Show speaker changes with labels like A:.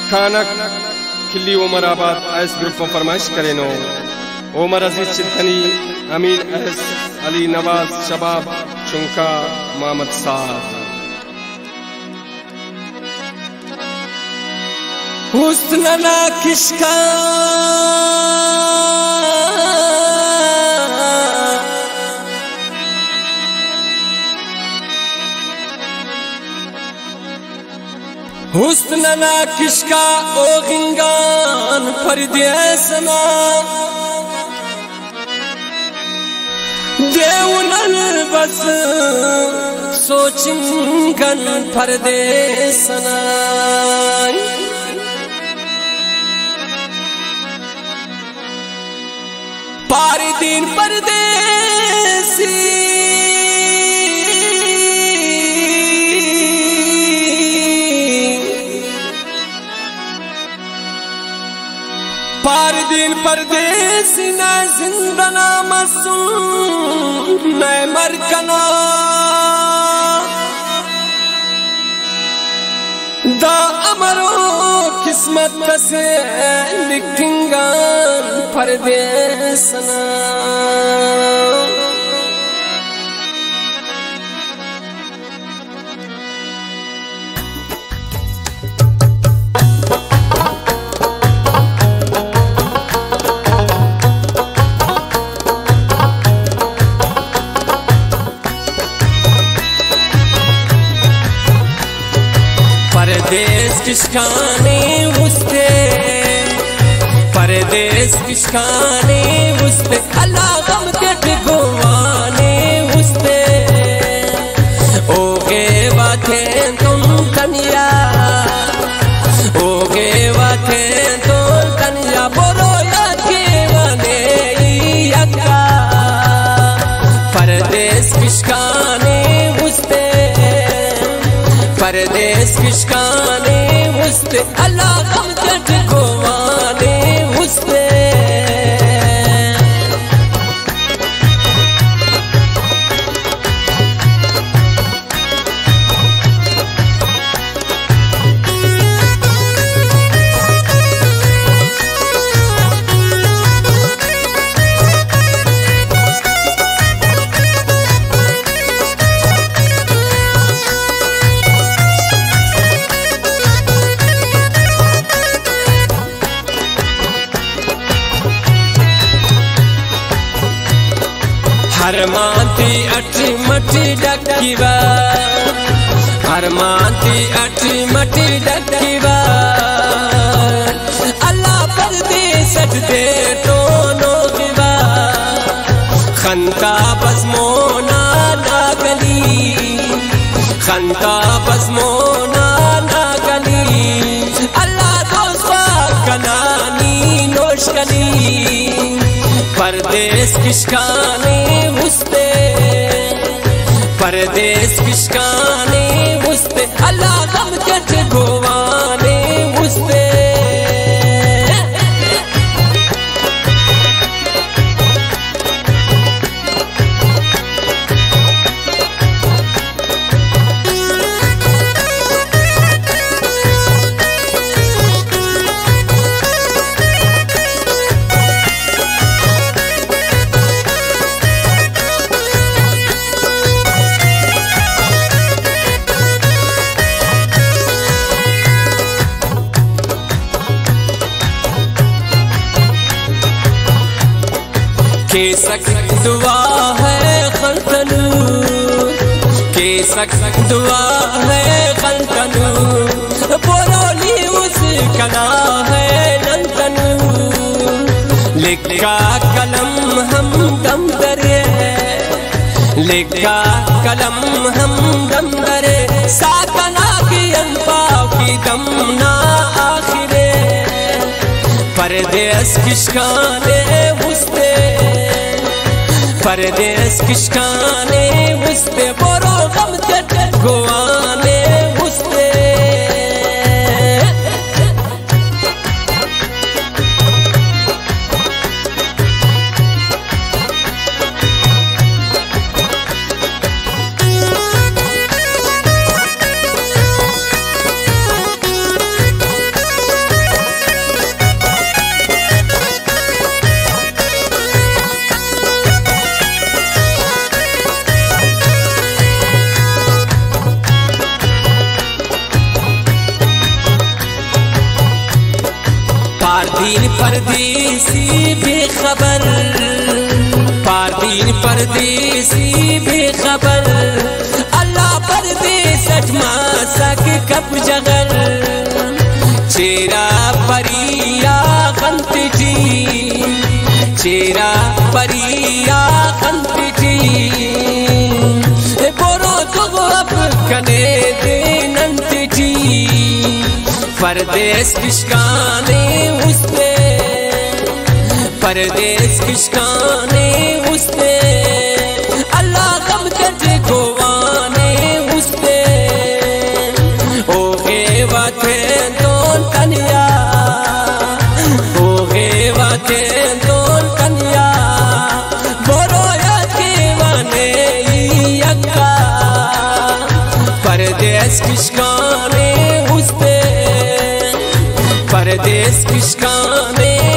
A: खानक खिल्ली उमर आबाद एस ग्रुप में फरमाइश करे नो उमर अजीज चिल्तनी अमीन एस अली नवाज शबाब चुंका मोहम्मद साद
B: हुस्न ना किसका हुस्न ना किसका ओ गिंगान परदेसना देवनल बस सोचिंगन परदेसना पारी दिन परदेसी पार दिन परदेसी न जिंदा ना मसूम न मरकना दा अमरो किस्मत से लिखेंगा परदेसना परदेस किसकाने उस्ते परदेस किसकाने उस्ते अल्लाह गम के भिगोवाने उस्ते ओगे बातें तुम तनिया ओगे बातें तुम तनिया बोलो या के बने यका परदेस किसकाने उस्ते परदेस किसकाने उस्ते अल्लाह गम के भिगोवाने उस्ते हर माती अठी मटी डकीवा हर माती अठी मटी डकीवा अल्लाह परदेस दे तो नो गिवा खंता बज़मोना ना गली खंता बज़मोना ना गली अल्लाह दोस्ता कनानी नोश गली परदेस किसकाने उस्ते परदेस किसकाने उस्ते अल्लाह गम के भिगोवाने उस्ते केसक दुआ है खलतनु केसक दुआ है खलतनु बोरोली उसकना है नंतनु लिखा कलम हम दम दरे लिखा कलम हम दम दरे सातना की अनपाव की दम ना आखिरे परदेस किसकाने उस्ते परदेस किसकाने उस्ते बोरो गम के भिगोवाने उस्ते पारदीन परदेसी बेखबर, पारदीन परदेसी बेखबर, अल्लाह परदेस अजमा सक कब जगर, चेरा परिया खंत जी, चेरा परिया खंत जी, बोरो तो अब कने देनंत जी, परदेस किशकाने उसने, परदेस किशकाने उसने, अल्लाह गम तजे गोवाने उसने, ओ गेवते दोन कन्या, ओ गेवते दोन कन्या, बोरो या केवाने यक्का, परदेस किशकाने उसने, परदेस किशकाने